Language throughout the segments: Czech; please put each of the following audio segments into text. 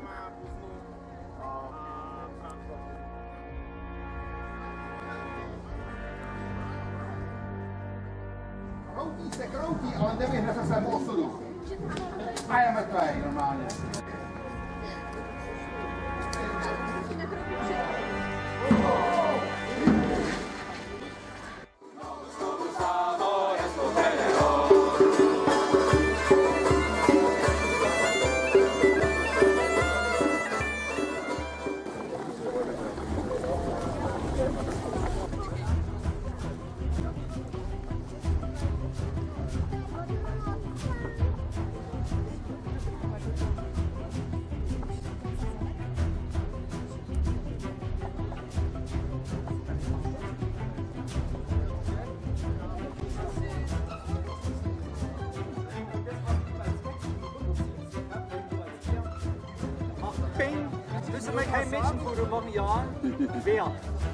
Kroutí se, kroutí, ale nevyhne se svému osudu. A je mrtvej, normálně. Dus er kein Mädchen vor über ein Jahr. Wer?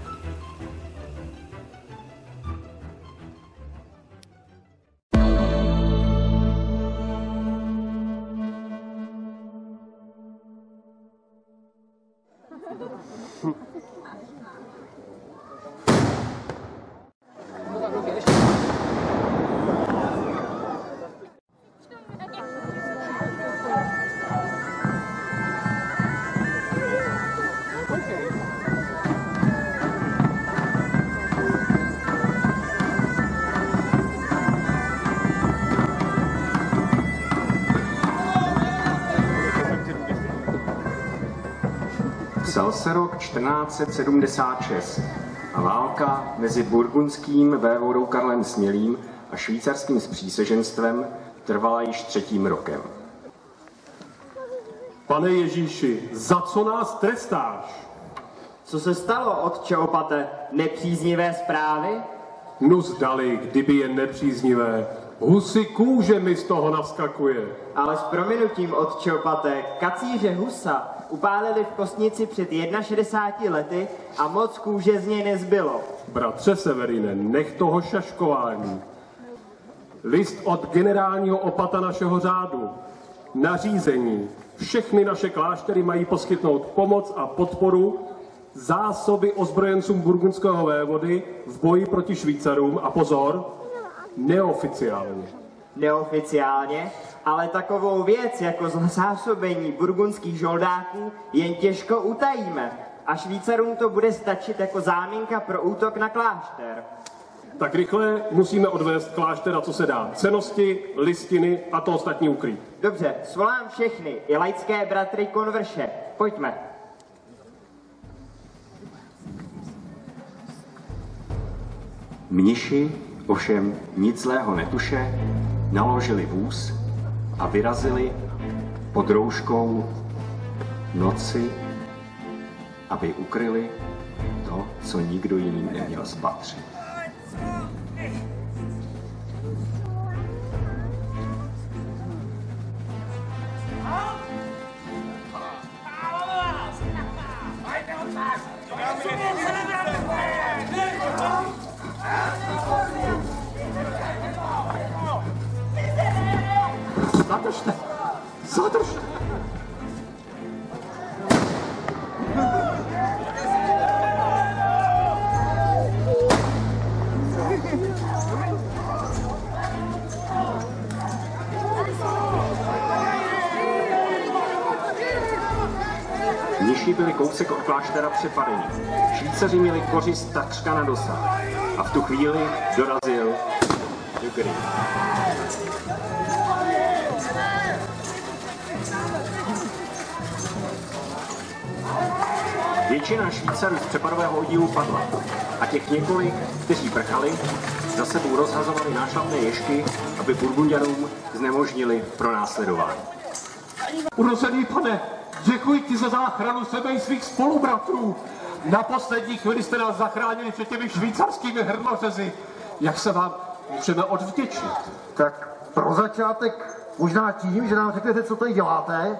Psal se rok 1476 a válka mezi burgundským vévodou Karlem Smělým a švýcarským spřísaženstvem trvala již 3. rokem. Pane Ježíši, za co nás trestáš? Co se stalo, otče opate? Nepříznivé zprávy? No zdali, kdyby jen nepříznivé. Husy kůže mi z toho naskakuje. Ale s prominutím, otče opate, kacíře husa upálili v Kostnici před 61 lety a moc kůže z něj nezbylo. Bratře Severine, nech toho šaškování. List od generálního opata našeho řádu. Nařízení. Všechny naše kláštery mají poskytnout pomoc a podporu, zásoby ozbrojencům burgundského vévody v boji proti Švýcarům a pozor, neoficiálně. Neoficiálně, ale takovou věc jako zásobení burgundských žoldáků jen těžko utajíme. A Švýcarům to bude stačit jako záminka pro útok na klášter. Tak rychle musíme odvést kláštera, co se dá. Cennosti, listiny a to ostatní ukrýt. Dobře, svolám všechny, i laické bratry konvrše. Pojďme. Mniši ovšem nic zlého netuše, naložili vůz a vyrazili pod rouškou noci, aby ukryli to, co nikdo jiný neměl spatřit. Zadržte! Zadržte! Mniši byli kousek od kláštera přepadeni. Švýcaři měli kořist takřka na dosah. A v tu chvíli dorazil de Gry. Většina Švýcarů z přepadového oddílu padla a těch několik, kteří prchali, za sebou rozhazovali nášlapné ježky, aby Burgunďanům znemožnili pronásledování. Urozený pane, děkuji ti za záchranu sebe i svých spolubratrů. Na poslední chvíli jste nás zachránili před těmi švýcarskými hrnořezy. Jak se vám můžeme odvděčit? Tak pro začátek možná tím, že nám řeknete, co tady děláte.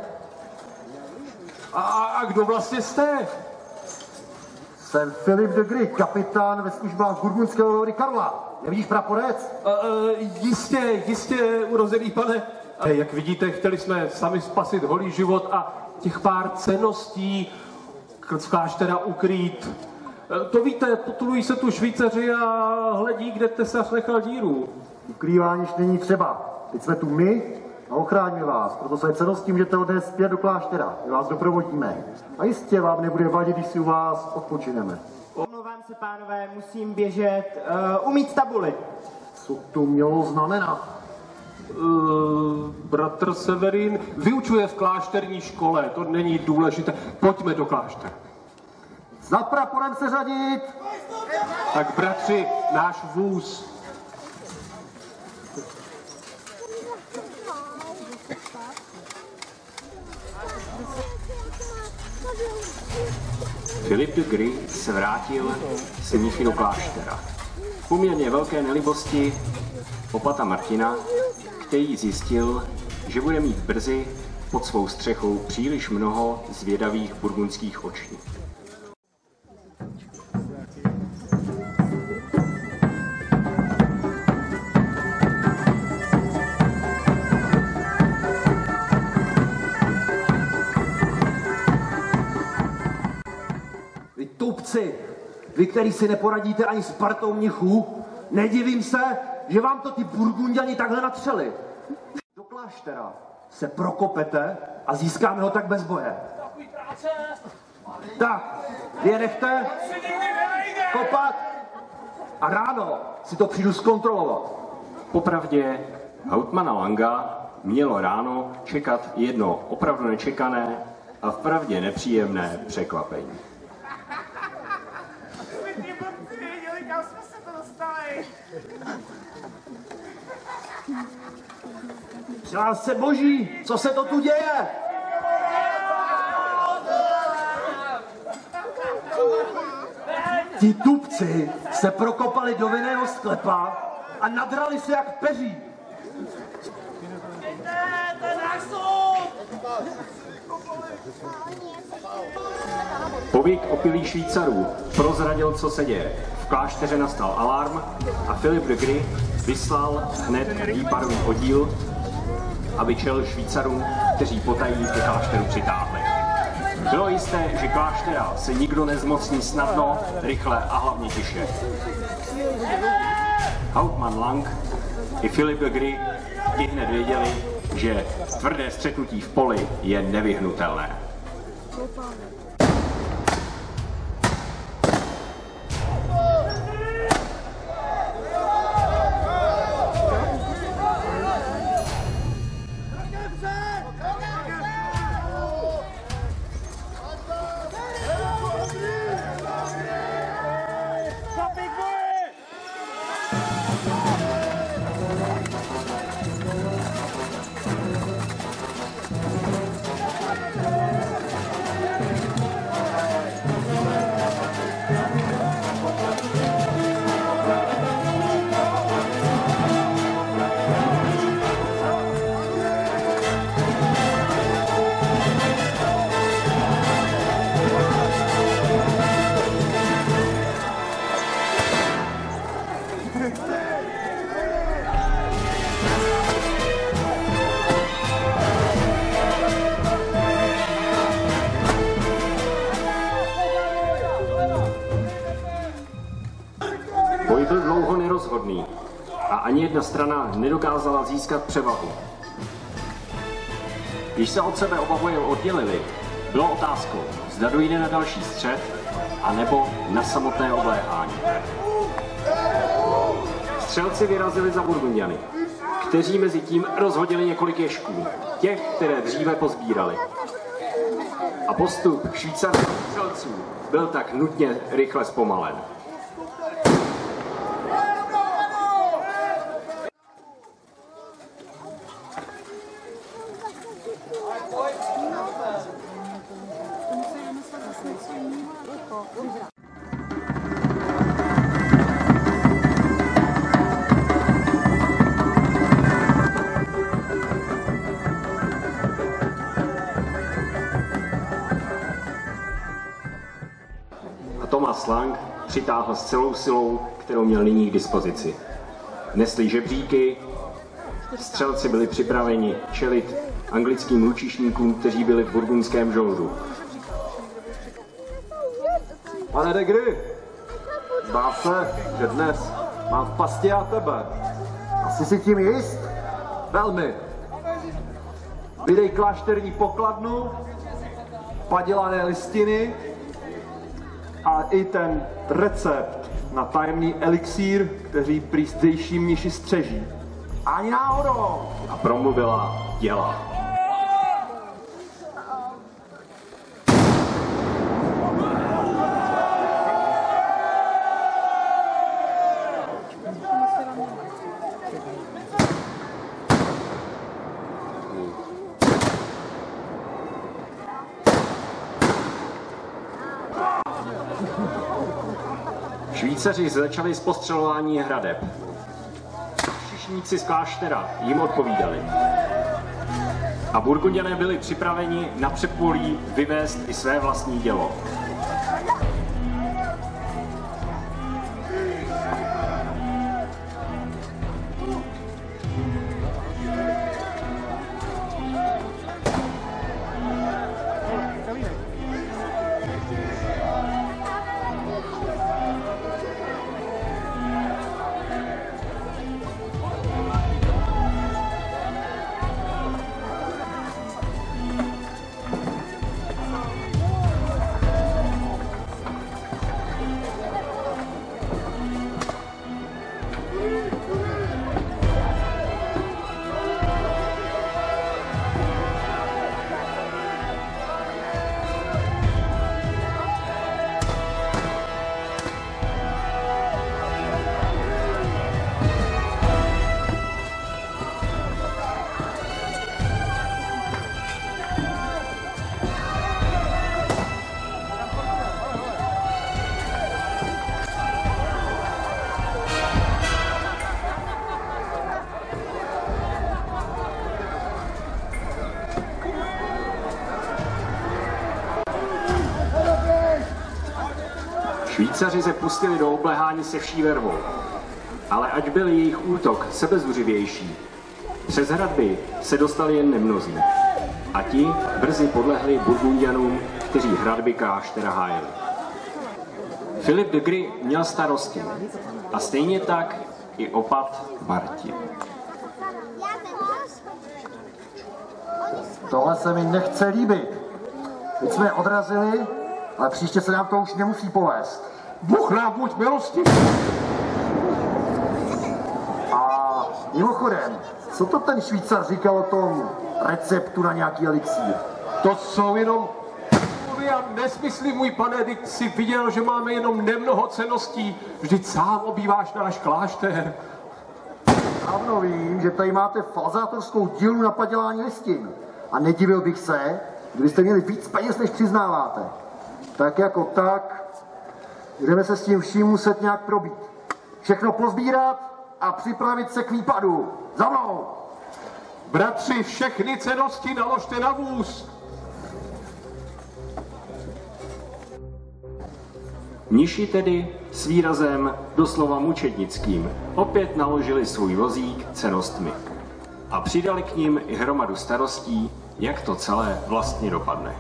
A kdo vlastně jste? Jsem Filip de Gry, kapitán ve službách burgundského vévody Karla. Nevidíš praporec? Jistě, urozený pane. Jak vidíte, chtěli jsme sami spasit holý život a těch pár cenností z kláštera ukrýt. To víte, potulují se tu Švýcaři a hledí, kde tesař nechal díru. Ukrývání není třeba. Teď jsme tu my a ochráníme vás. Proto své cennosti můžete odnést zpět do kláštera. My vás doprovodíme. A jistě vám nebude vadit, když si u vás odpočineme. Omlouvám se, pánové, musím běžet umýt tabuli. Co to mělo znamenat? Bratr Severin vyučuje v klášterní škole, to není důležité. Pojďme do kláštera. Za praporem se řadit! Tak bratři, náš vůz. Filip de Gry se vrátil z mnichy do kláštera. V poměrně velké nelibosti opata Martina, který zjistil, že bude mít brzy pod svou střechou příliš mnoho zvědavých burgundských očí. Vy tupci, vy, který si neporadíte ani s partou mnichů, nedivím se, že vám to ty Burgundiani takhle natřeli. Do kláštera se prokopete a získáme ho tak bez boje. Tak, vy je nechte kopat a ráno si to přijdu zkontrolovat. Popravdě Hauptmanna Langa mělo ráno čekat jedno opravdu nečekané a vpravdě nepříjemné překvapení. Kam jsme se to dostali? Při lásce boží, co se to tu děje? Ti tupci se prokopali do vinného sklepa a nadrali se jak peří. Povyk opilých Švýcarů prozradil, co se děje. V klášteře nastal alarm a Filip de Gry vyslal hned výparový oddíl, aby čelil Švýcarům, kteří potají ke klášteru přitáhli. Bylo jisté, že kláštera se nikdo nezmocní snadno, rychle a hlavně tiše. Hauptmann Lang i Filip de Gry hned věděli, že tvrdé střetnutí v poli je nevyhnutelné. Boj byl dlouho nerozhodný a ani jedna strana nedokázala získat převahu. Když se od sebe oba boje oddělili, bylo otázkou, zda dojde na další střet, anebo na samotné obléhání. Střelci vyrazili za Burgundiany, kteří mezi tím rozhodili několik ješků, těch, které dříve pozbírali. A postup švýcarských střelců byl tak nutně rychle zpomalen. Thomas Lang přitáhl s celou silou, kterou měl nyní k dispozici. Nesli žebříky Střelci byli připraveni čelit anglickým lučišníkům, kteří byli v burgundském žoldu. Pane de Gry, zdá se, že dnes mám v pasti a tebe. Asi si tím jist? Velmi. Vydej klášterní pokladnu, padělané listiny a i ten recept na tajemný elixír, který prý zdejší mniši střeží. Ani náhodou! A promluvila děla. Švýcaři začali s postřelování hradeb. Šišníci z kláštera jim odpovídali. A Burgunďané byli připraveni na předpolí vyvést i své vlastní dělo. Švýcaři se pustili do obléhání se vší vervou, ale ať byl jejich útok sebezuřivější, přes hradby se dostali jen nemnozí a ti brzy podlehli Burgunďanům, kteří hradby kláštera hájili. Filip de Gry měl starosti a stejně tak i opat Martin. Tohle se mi nechce líbit. Teď jsme je odrazili, ale příště se nám to už nemusí povést. Bůh nám buď milostiv. A mimochodem, co to ten Švýcar říkal o tom receptu na nějaký elixír? To jsou jenom mluvy a nesmysly, můj pane, když jsi viděl, že máme jenom nemnoho cenností. Vždyť sám obýváš náš klášter. Dávno vím, že tady máte falzátorskou dílnu na padělání listin. A nedivil bych se, kdybyste měli víc peněz, než přiznáváte. Tak jako tak, budeme se s tím vším muset nějak probít. Všechno pozbírat a připravit se k výpadu. Za mnou! Bratři, všechny cennosti naložte na vůz. Mniši tedy s výrazem doslova mučednickým opět naložili svůj vozík cennostmi a přidali k ním i hromadu starostí, jak to celé vlastně dopadne.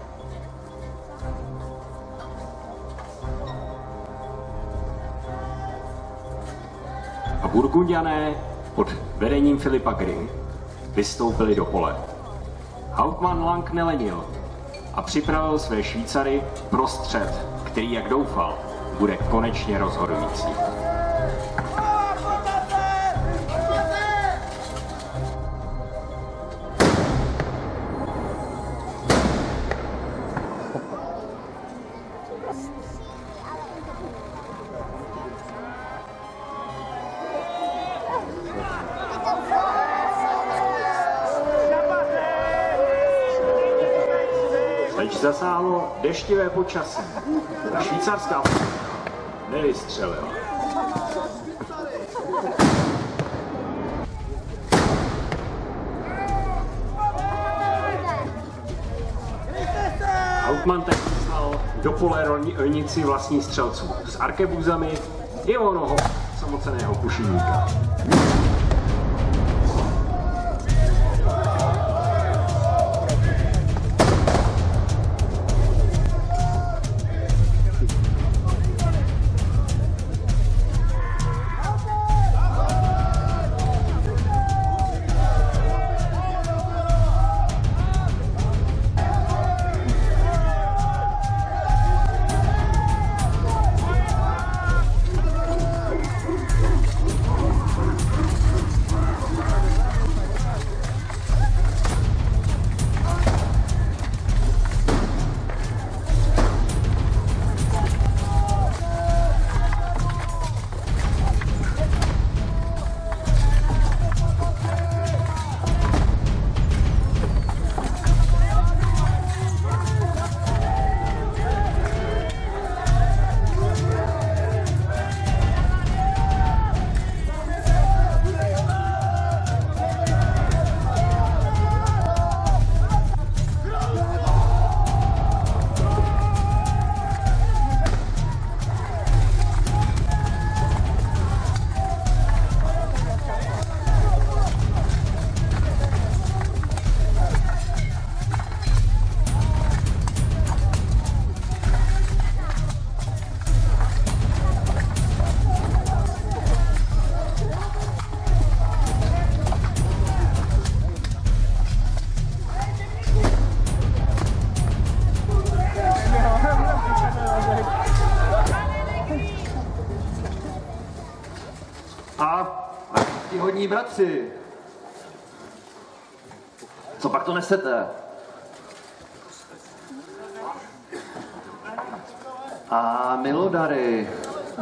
A Burgunďané pod vedením Filipa Gry vystoupili do pole. Hauptmann Lang nelenil a připravil své Švýcary pro střet, který, jak doufal, bude konečně rozhodující. Teď zasáhlo deštivé počasí a švýcarská nevystřelila. Hauptmann tak poslal do pole rolnici vlastních střelců s arkebuzami i onoho samoceného pušinníka. Vážení bratři, co pak to nesete? A milodary.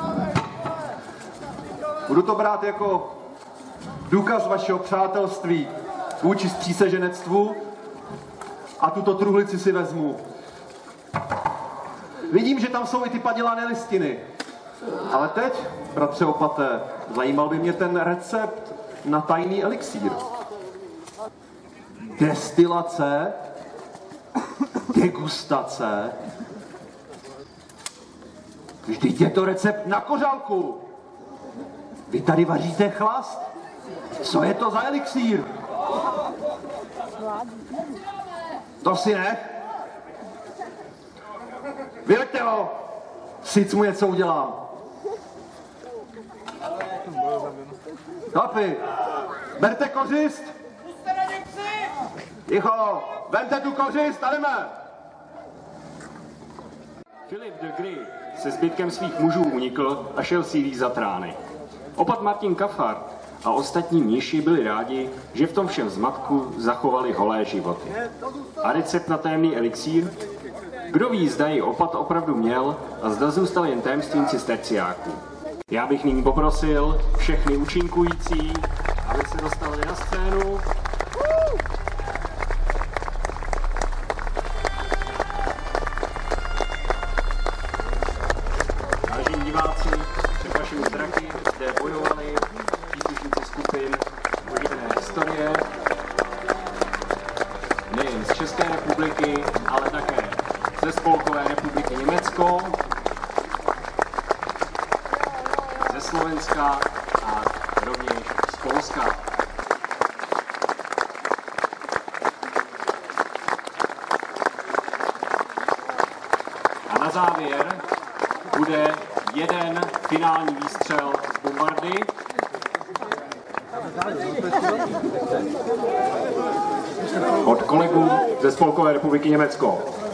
Budu to brát jako důkaz vašeho přátelství vůči spříseženectvu a tuto truhlici si vezmu. Vidím, že tam jsou i ty padělané listiny. Ale teď, bratře opaté, zajímal by mě ten recept na tajný elixír. Destilace, degustace. Vždyť je to recept na kořálku. Vy tady vaříte chlast? Co je to za elixír? To si nech. Vyleďte ho. Sic mu něco udělám. Chlapi, berte kořist. Ticho, vemte tu kořist a jdeme. Filip de Gry se zbytkem svých mužů unikl a šel sílí za trány. Opat Martin Kafar a ostatní mniši byli rádi, že v tom všem zmatku zachovali holé životy. A recept na tajemný elixír? Kdo ví, zda ji opat opravdu měl a zda zůstal jen tajemstvím cisterciáků. Já bych nyní poprosil všechny účinkující, aby se dostali na scénu. Vážení diváci, před vašimi zraky zde bojovali příslušníci skupin ojedinělé historie, nejen z České republiky, ale také ze Spolkové republiky Německo, ze Slovenska a rovněž z Polska. A na závěr bude jeden finální výstřel z bombardy. Od kolegů ze Spolkové republiky Německo.